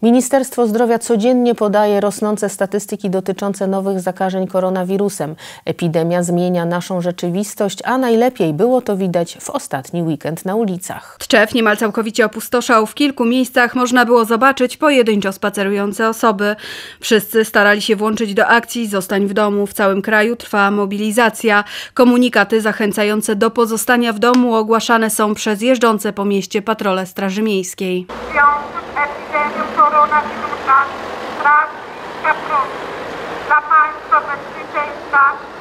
Ministerstwo Zdrowia codziennie podaje rosnące statystyki dotyczące nowych zakażeń koronawirusem. Epidemia zmienia naszą rzeczywistość, a najlepiej było to widać w ostatni weekend na ulicach. Tczew niemal całkowicie opustoszał. W kilku miejscach można było zobaczyć pojedynczo spacerujące osoby. Wszyscy starali się włączyć do akcji "Zostań w domu". W całym kraju trwa mobilizacja. Komunikaty zachęcające do pozostania w domu ogłaszane są przez jeżdżące po mieście patrole Straży Miejskiej. W związku z epidemią koronawirusa Straż Miejska prosi dla Państwa bezpieczeństwa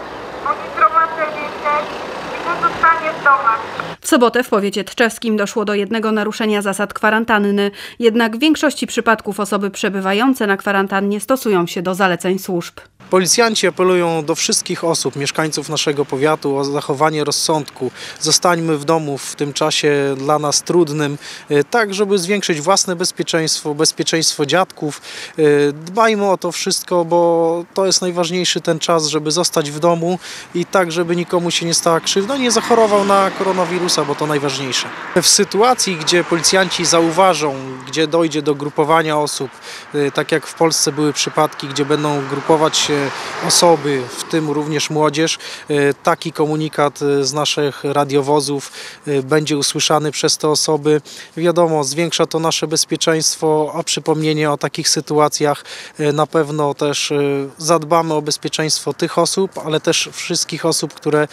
o niegromadzenie się i pozostanie w domach. W sobotę w powiecie tczewskim doszło do jednego naruszenia zasad kwarantanny. Jednak w większości przypadków osoby przebywające na kwarantannie stosują się do zaleceń służb. Policjanci apelują do wszystkich osób, mieszkańców naszego powiatu o zachowanie rozsądku. Zostańmy w domu w tym czasie dla nas trudnym, tak żeby zwiększyć własne bezpieczeństwo, bezpieczeństwo dziadków. Dbajmy o to wszystko, bo to jest najważniejszy ten czas, żeby zostać w domu i tak, żeby nikomu się nie stała krzywda, nie zachorował na koronawirusa, bo to najważniejsze. W sytuacji, gdzie policjanci zauważą, gdzie dojdzie do grupowania osób, tak jak w Polsce były przypadki, gdzie będą grupować się osoby, w tym również młodzież, taki komunikat z naszych radiowozów będzie usłyszany przez te osoby. Wiadomo, zwiększa to nasze bezpieczeństwo, a przypomnienie o takich sytuacjach na pewno też zadbamy o bezpieczeństwo tych osób, ale też wszystkich osób, które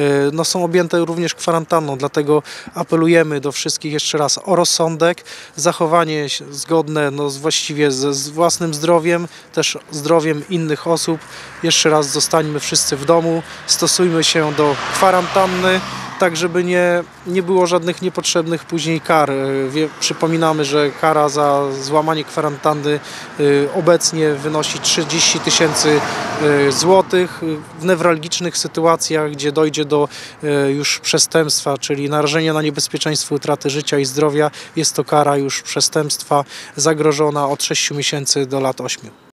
są objęte również kwarantanną. Dlatego apelujemy do wszystkich jeszcze raz o rozsądek, zachowanie zgodne właściwie z własnym zdrowiem, też zdrowiem innych osób. Jeszcze raz zostańmy wszyscy w domu, stosujmy się do kwarantanny, tak żeby nie było żadnych niepotrzebnych później kar. Przypominamy, że kara za złamanie kwarantanny obecnie wynosi 30 000 złotych. W newralgicznych sytuacjach, gdzie dojdzie do już przestępstwa, czyli narażenia na niebezpieczeństwo utraty życia i zdrowia, jest to kara już przestępstwa zagrożona od 6 miesięcy do lat 8.